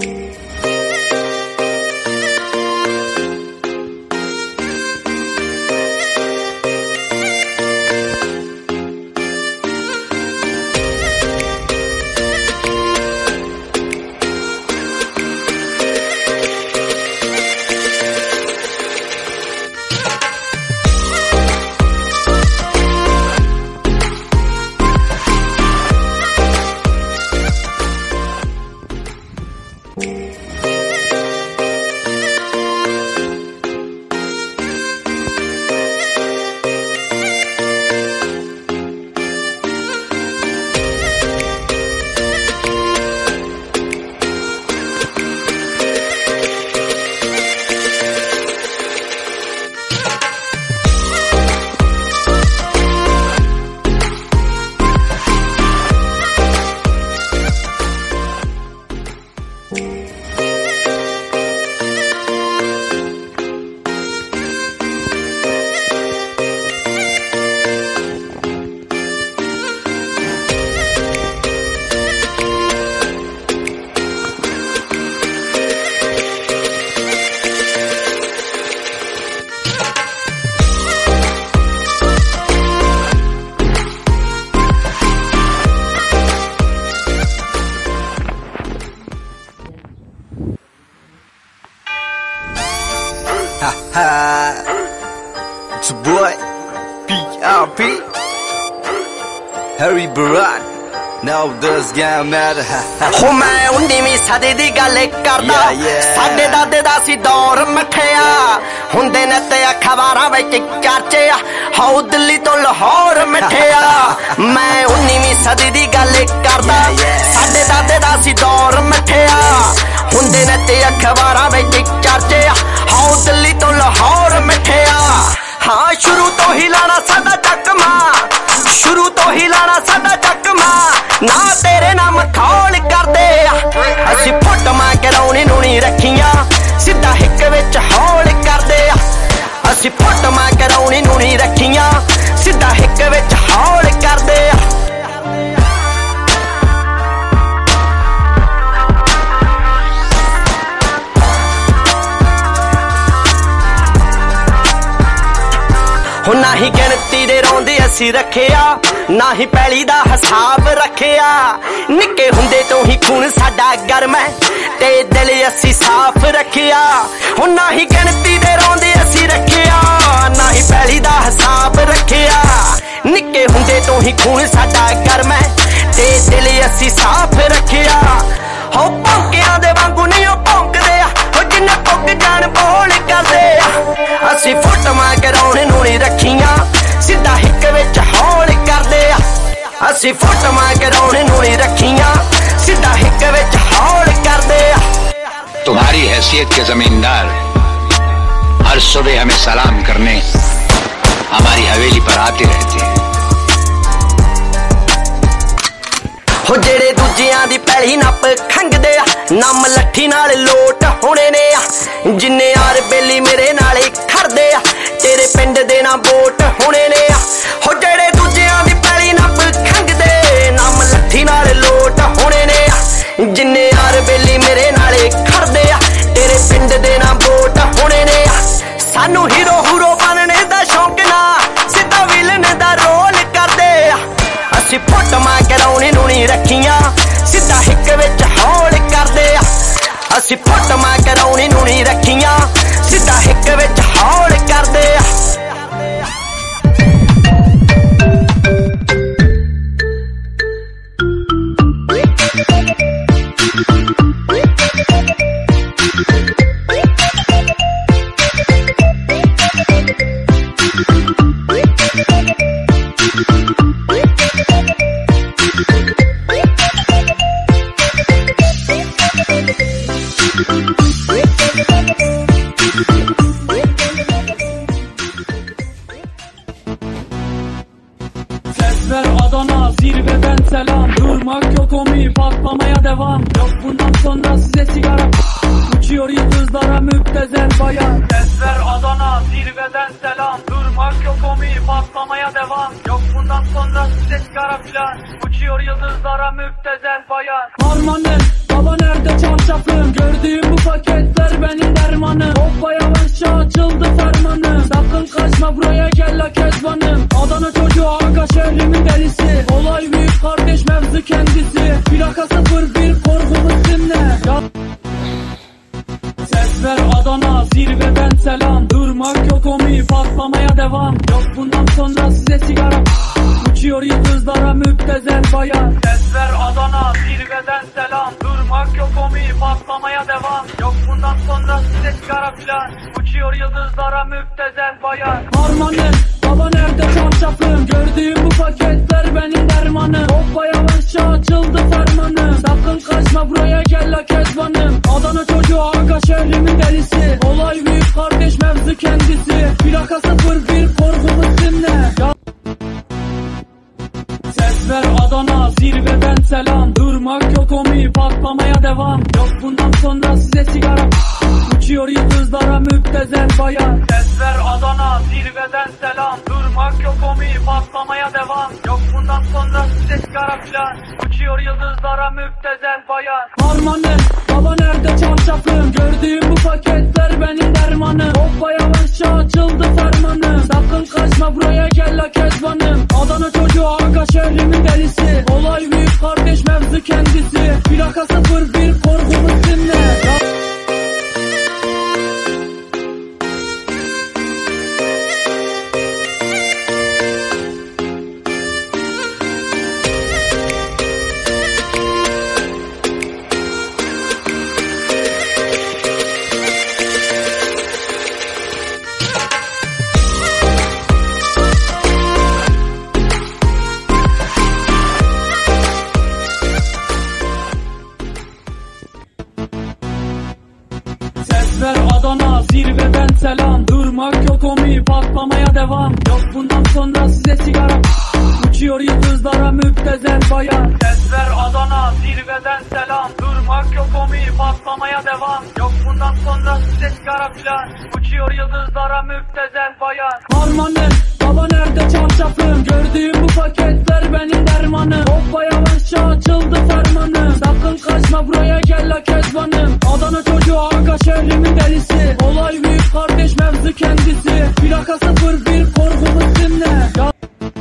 It's your boy, PRP, Harry Barat. Now does get matter. हो मैं 19वीं सदी दी गल करदा साडे दादे दा सी दौर मठिया हुंदे ने ते अखबारां विच चर्चे हाउ दिल्ली तो लाहौर मठिया मैं 19वीं सदी दी गल करदा साडे दादे दा सी दौर मठिया हुंदे ने ते अखबारां विच चर्चे हाउ दिल्ली तो लाहौर मठिया हाँ शुरू तो ही लाना साडा चकमा शुरू तो ही लाना साडा चकमा ना तेरे नाम खौल कर दे असी फोटों कराउनी नूनी रखियां सीधा हिक विच हौल कर दे असी फोटों कराउनी नूनी रखियां सीधा हिक विच हौल कर दे ना ही गिनती दे रौंदे असी रखिया ना ही पैली दा हिसाब रखिया निक्के हुंदे तो ही खून साडा गर्म है ते दिल असी साफ रखिया ना ही गिनती दे रौंदे असी रखिया ना ही पैली दा हिसाब रखिया निक्के हुंदे तो ही खून साडा गर्म है ते दिल असी साफ रखिया हो भौंकियां दे वांगू नहीं ओ भौंकदे हो जिन्ने भुग जान बोल करदे असी फोटों कराउनी नूनी रखियां सीधा हिक विच हौल करदे असी फोटों कराउनी नूनी रखियां सीधा हिक विच हौल करदे तुम्हारी हैसियत के जमींदार हर सुबह हमें सलाम करने हमारी हवेली पर आते रहते हैं हो जेड़े दूजियां दी पैली नप खंगदे नम लट्ठी नाल लोट होने ने जिन्ने यार बेली मेरे नाले खड़दे तेरे पिंड दे ना वोट होने ने हो जेड़े दूजियां दी पैली नप खंगदे नम लट्ठी नाल लोट होने ने जिन्ने यार बेली मेरे नाले खड़दे तेरे पिंड दे ना वोट होने ने सानू हीरो हूरो बनने दा शौक ना सीधा विलन दा रोल करदे असी फोटों कराउनी नूनी रखियां सीधा हिक विच हौल करदे असी फोटों कराउनी नूनी रखियां सीधा हिक विच हौल करदे Adana zirveden selam durmak yok omi patlamaya devam yok bundan sonra size sigara uçuyor yıldızlara müptezel bayan Ver Adana zirveden selam. Durmak yok omi, patlamaya devam. Yok bundan sonra size sigara filan. Uçuyor yıldızlara müptezel bayan. Harmanım baba nerede çarşafım? Gördüğüm bu paketler benim dermanım. Hoppa yavaşça açıldı fermanım. Sakın kaçma buraya gel la kezbanım. Adana çocuğu aga şehrimin delisi. Olay büyük kardeş mevzu kendisi. Plaka 01 korkumuz dinle ya. Ses ver Adana zirveden selam. Durmak yok omi, patlamaya devam. Yok bundan sonra size sigara. Uçuyor yıldızlara müptezel bayan. Ses ver Adana zirveden selam. Durmak yok omi, patlamaya devam. Yok bundan sonra size sigara filan. Uçuyor yıldızlara müptezel bayan. Harmanım baba nerede çarşafım? Gördüğüm bu paketler benim dermanım. Hoppa yavaşça açıldı fermanım. Sakın kaçma buraya gel la kezbanım. Adana çocuğu aga şehrimin delisi. Olay büyük kardeş mevzu kendisi. Plaka 01 korkumuz dinle ya. Ses ver Adana zirveden selam. Durmak yok omi, patlamaya devam. Yok bundan sonra size sigara. Uçuyor yıldızlara müptezel bayan. Ses ver Adana zirveden selam. Durmak yok omi, patlamaya devam. Yok bundan sonra size sigara filan. Uçuyor yıldızlara müptezel bayan. Harmanım baba nerede çarşafım? Gördüğüm bu paketler benim dermanım. Hoppa yavaşça açıldı fermanım. Sakın kaçma buraya gel la kezbanım. Adana çocuğu aga şehrimin delisi. Olay büyük kardeş mevzu kendisi. Plaka 01 korkumuz dinle ya. Ses ver Adana zirveden selam. Durmak yok omi, patlamaya devam. Yok bundan sonra size sigara. Uçuyor yıldızlara müptezel bayan. Ses ver Adana zirveden selam. Durmak yok omi, patlamaya devam. Yok bundan sonra size sigara filan. Uçuyor yıldızlara müptezel bayan. Harmanım baba nerede çarşafım? Gördüğüm bu paketler benim dermanım. Hoppa yavaşça açıldı fermanım. Sakın kaçma buraya gel la kezbanım. Adana çocuğu aga şehrimin delisi. Olay büyük kardeş mevzu kendisi. Plaka 01 korkumuz dinle ya.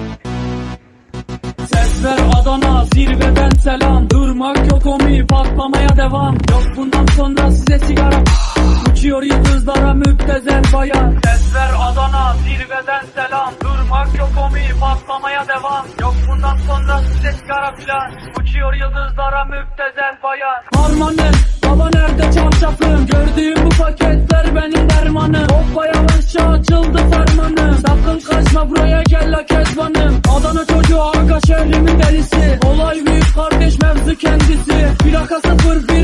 Ses ver Adana zirveden selam. Durmak yok omi, patlamaya devam. Yok bundan sonra size sigara. Uçuyor yıldızlara müptezel bayan. Ses ver Adana zirveden selam. Durmak yok omi, patlamaya devam. Yok bundan sonra size sigara filan. Uçuyor yıldızlara müptezel bayan. Harmanım baba nerede çarşafım? Gördüğüm bu paketler benim dermanım. Hoppa yavaşça açıldı fermanım. Sakın kaçma buraya gel la kezbanım. Adana çocuğu aga şehrimin delisi. Olay büyük kardeş mevzu kendisi. Plaka 01